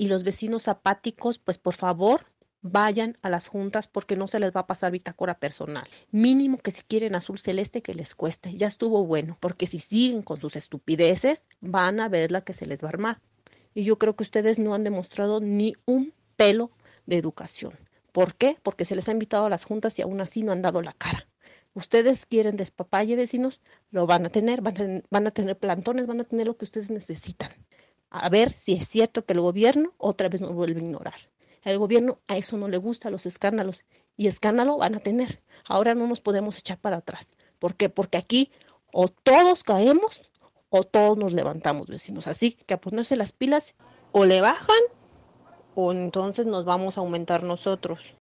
y los vecinos apáticos, pues por favor, vayan a las juntas porque no se les va a pasar bitácora personal. Mínimo que si quieren azul celeste que les cueste. Ya estuvo bueno, porque si siguen con sus estupideces, van a ver la que se les va a armar. Y yo creo que ustedes no han demostrado ni un pelo de educación. ¿Por qué? Porque se les ha invitado a las juntas y aún así no han dado la cara. Ustedes quieren despapalle, vecinos, lo van a tener, van a tener plantones, van a tener lo que ustedes necesitan. A ver si es cierto que el gobierno otra vez nos vuelve a ignorar. El gobierno a eso no le gusta, los escándalos, y escándalo van a tener. Ahora no nos podemos echar para atrás. ¿Por qué? Porque aquí o todos caemos o todos nos levantamos, vecinos. Así que a ponerse las pilas o le bajan o entonces nos vamos a aumentar nosotros.